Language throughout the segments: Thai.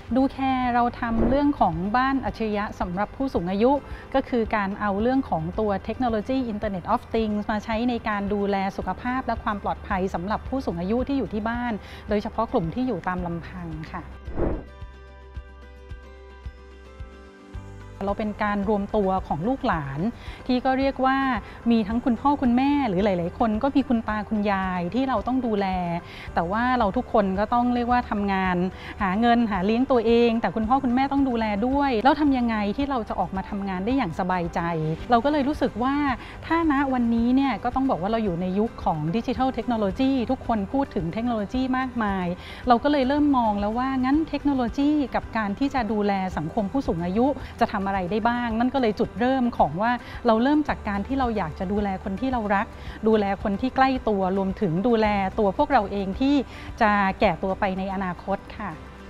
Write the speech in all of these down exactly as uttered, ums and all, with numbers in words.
ดูแคร์เราทำเรื่องของบ้านอัจฉริยะสำหรับผู้สูงอายุก็คือการเอาเรื่องของตัวเทคโนโลยี Internet of Things มาใช้ในการดูแลสุขภาพและความปลอดภัยสำหรับผู้สูงอายุที่อยู่ที่บ้านโดยเฉพาะกลุ่มที่อยู่ตามลำพังค่ะเราเป็นการรวมตัวของลูกหลานที่ก็เรียกว่ามีทั้งคุณพ่อคุณแม่หรือหลายๆคนก็มีคุณตาคุณยายที่เราต้องดูแลแต่ว่าเราทุกคนก็ต้องเรียกว่าทำงานหาเงินหาเลี้ยงตัวเองแต่คุณพ่อคุณแม่ต้องดูแลด้วยแล้วทำยังไงที่เราจะออกมาทำงานได้อย่างสบายใจเราก็เลยรู้สึกว่าถ้าณวันนี้เนี่ยก็ต้องบอกว่าเราอยู่ในยุคของดิจิทัลเทคโนโลยีทุกคนพูดถึงเทคโนโลยีมากมายเราก็เลยเริ่มมองแล้วว่างั้นเทคโนโลยีกับการที่จะดูแลสังคมผู้สูงอายุจะทำอะไรได้บ้างนั่นก็เลยจุดเริ่มของว่าเราเริ่มจากการที่เราอยากจะดูแลคนที่เรารักดูแลคนที่ใกล้ตัวรวมถึงดูแลตัวพวกเราเองที่จะแก่ตัวไปในอนาคตค่ะ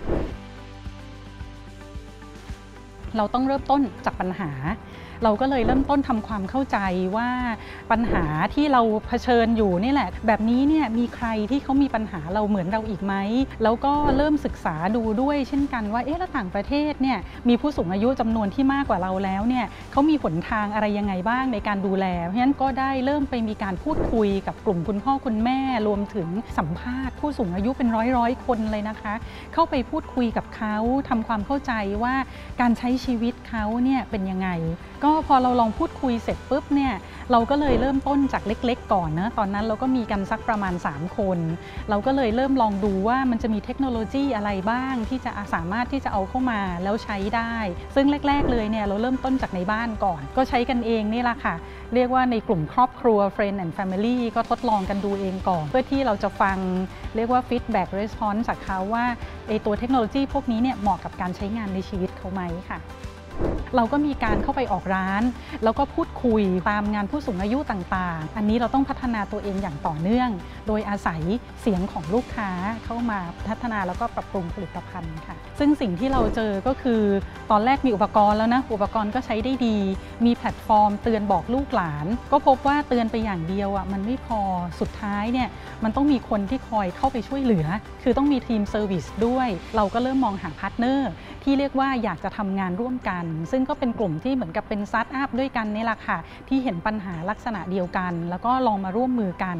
เราต้องเริ่มต้นจากปัญหาเราก็เลยเริ่มต้นทำความเข้าใจว่าปัญหาที่เราเผชิญอยู่นี่แหละแบบนี้เนี่ยมีใครที่เขามีปัญหาเราเหมือนเราอีกไหมแล้วก็เริ่มศึกษาดูด้วยเช่นกันว่าเอ๊ะแล้วต่างประเทศเนี่ยมีผู้สูงอายุจำนวนที่มากกว่าเราแล้วเนี่ยเขามีหนทางอะไรยังไงบ้างในการดูแลเพราะฉะนั้นก็ได้เริ่มไปมีการพูดคุยกับกลุ่มคุณพ่อคุณแม่รวมถึงสัมภาษณ์ผู้สูงอายุเป็นร้อยร้อยคนเลยนะคะเข้าไปพูดคุยกับเขาทำความเข้าใจว่าการใช้ชีวิตเขาเนี่ยเป็นยังไงก็พอเราลองพูดคุยเสร็จปุ๊บเนี่ยเราก็เลยเริ่มต้นจากเล็กๆก่อนนะตอนนั้นเราก็มีกันสักประมาณสามคนเราก็เลยเริ่มลองดูว่ามันจะมีเทคโนโลยีอะไรบ้างที่จะสามารถที่จะเอาเข้ามาแล้วใช้ได้ซึ่งแรกๆเลยเนี่ยเราเริ่มต้นจากในบ้านก่อนก็ใช้กันเองนี่แหละค่ะเรียกว่าในกลุ่มครอบครัว Friend and Family ก็ทดลองกันดูเองก่อนเพื่อที่เราจะฟังเรียกว่า Feedback Response จากเขาว่าไอตัวเทคโนโลยีพวกนี้เนี่ยเหมาะกับการใช้งานในชีวิตเขาไหมค่ะเราก็มีการเข้าไปออกร้านแล้วก็พูดคุยตามงานผู้สูงอายุต่างๆอันนี้เราต้องพัฒนาตัวเองอย่างต่อเนื่องโดยอาศัยเสียงของลูกค้าเข้ามาพัฒนาแล้วก็ปรับปรุงผลิตภัณฑ์ค่ะซึ่งสิ่งที่เราเจอก็คือตอนแรกมีอุปกรณ์แล้วนะอุปกรณ์ก็ใช้ได้ดีมีแพลตฟอร์มเตือนบอกลูกหลานก็พบว่าเตือนไปอย่างเดียวอ่ะมันไม่พอสุดท้ายเนี่ยมันต้องมีคนที่คอยเข้าไปช่วยเหลือคือต้องมีทีมเซอร์วิสด้วยเราก็เริ่มมองหาพาร์ทเนอร์ที่เรียกว่าอยากจะทำงานร่วมกันซึ่งก็เป็นกลุ่มที่เหมือนกับเป็นสตาร์ทอัพด้วยกันนี่แหละค่ะที่เห็นปัญหาลักษณะเดียวกันแล้วก็ลองมาร่วมมือกัน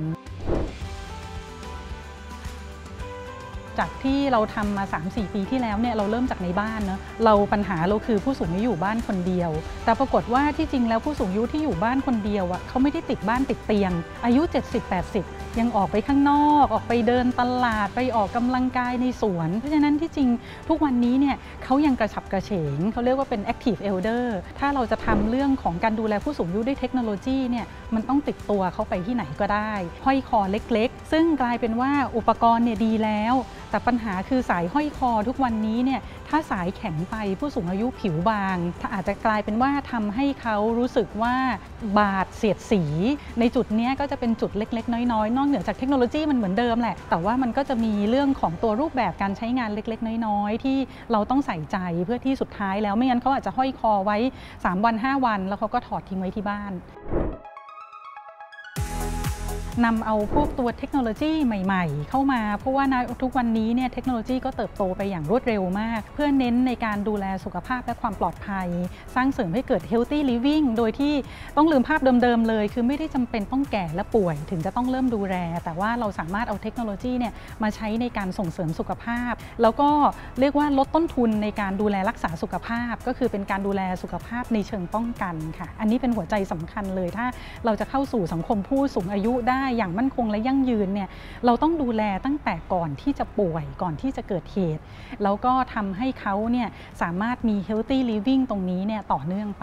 จากที่เราทำมา สามถึงสี่ ปีที่แล้วเนี่ยเราเริ่มจากในบ้านเนาะเราปัญหาเราคือผู้สูงอายุอยู่บ้านคนเดียวแต่ปรากฏว่าที่จริงแล้วผู้สูงอายุที่อยู่บ้านคนเดียวอ่ะเขาไม่ได้ติดบ้านติดเตียงอายุ เจ็ดสิบ แปดสิบ ยังออกไปข้างนอกออกไปเดินตลาดไปออกกำลังกายในสวนเพราะฉะนั้นที่จริงทุกวันนี้เนี่ยเขายังกระฉับกระเฉงเขาเรียกว่าเป็น active elder ถ้าเราจะทำเรื่องของการดูแลผู้สูงอายุด้วยเทคโนโลยีเนี่ยมันต้องติดตัวเขาไปที่ไหนก็ได้ห้อยคอเล็กๆซึ่งกลายเป็นว่าอุปกรณ์เนี่ยดีแล้วแต่ปัญหาคือสายห้อยคอทุกวันนี้เนี่ยถ้าสายแข็งไปผู้สูงอายุผิวบางถ้าอาจจะกลายเป็นว่าทำให้เขารู้สึกว่าบาดเสียดสีในจุดนี้ก็จะเป็นจุดเล็กๆน้อยๆนอกเหนือจากเทคโนโลยีมันเหมือนเดิมแหละแต่ว่ามันก็จะมีเรื่องของตัวรูปแบบการใช้งานเล็กๆน้อยๆที่เราต้องใส่ใจเพื่อที่สุดท้ายแล้วไม่งั้นเขาอาจจะห้อยคอไว้สามวันห้าวันแล้วเขาก็ถอดทิ้งไว้ที่บ้านนำเอาพวกตัวเทคโนโลยีใหม่ๆเข้ามาเพราะว่าทุกวันนี้เนี่ยเทคโนโลยีก็เติบโตไปอย่างรวดเร็วมากเพื่อเน้นในการดูแลสุขภาพและความปลอดภัยสร้างเสริมให้เกิด healthy living โดยที่ต้องลืมภาพเดิมๆเลยคือไม่ได้จำเป็นต้องแก่และป่วยถึงจะต้องเริ่มดูแลแต่ว่าเราสามารถเอาเทคโนโลยีเนี่ยมาใช้ในการส่งเสริมสุขภาพแล้วก็เรียกว่าลดต้นทุนในการดูแลรักษาสุขภาพก็คือเป็นการดูแลสุขภาพในเชิงป้องกันค่ะอันนี้เป็นหัวใจสำคัญเลยถ้าเราจะเข้าสู่สังคมผู้สูงอายุได้อย่างมั่นคงและยั่งยืนเนี่ยเราต้องดูแลตั้งแต่ก่อนที่จะป่วยก่อนที่จะเกิดเหตุแล้วก็ทำให้เขาเนี่ยสามารถมี healthy living ตรงนี้เนี่ยต่อเนื่องไป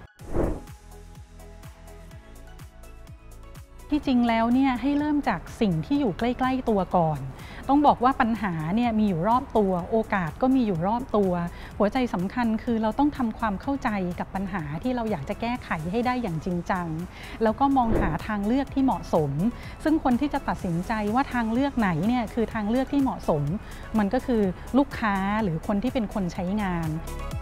ที่จริงแล้วเนี่ยให้เริ่มจากสิ่งที่อยู่ใกล้ๆตัวก่อนต้องบอกว่าปัญหาเนี่ยมีอยู่รอบตัวโอกาสก็มีอยู่รอบตัวหัวใจสำคัญคือเราต้องทำความเข้าใจกับปัญหาที่เราอยากจะแก้ไขให้ได้อย่างจริงจังแล้วก็มองหาทางเลือกที่เหมาะสมซึ่งคนที่จะตัดสินใจว่าทางเลือกไหนเนี่ยคือทางเลือกที่เหมาะสมมันก็คือลูกค้าหรือคนที่เป็นคนใช้งาน